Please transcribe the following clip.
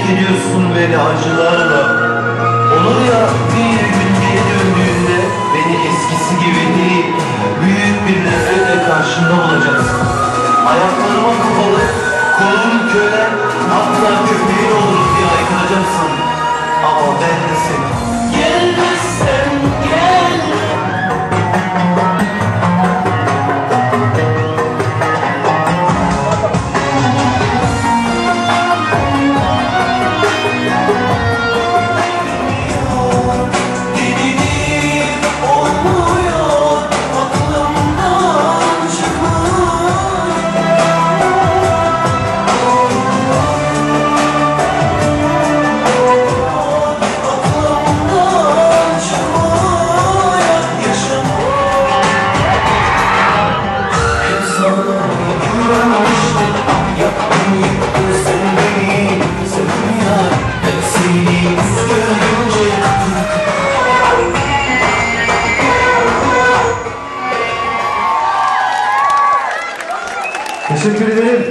ediyorsun beni acılarla. Olur ya bir gün geri döndüğünde beni eskisi gibi değil, büyük bir nefretle karşında bulacaksın. Ayaklarıma kapalı, kolum kölen, hatta köpeğin olurum diye haykıracaksın. Ama ben de seni gelmezsen gel. Teşekkür ederim.